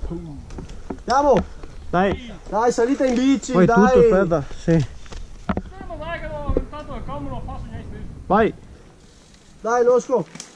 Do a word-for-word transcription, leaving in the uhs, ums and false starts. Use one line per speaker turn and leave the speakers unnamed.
Andiamo!
Dai!
Dai, salita in bici,
Poi
dai!
tutto, aspetta, sì.
No, ma dai che lo, intanto il comodo lo faccio niente.
Vai!
Dai, Losco!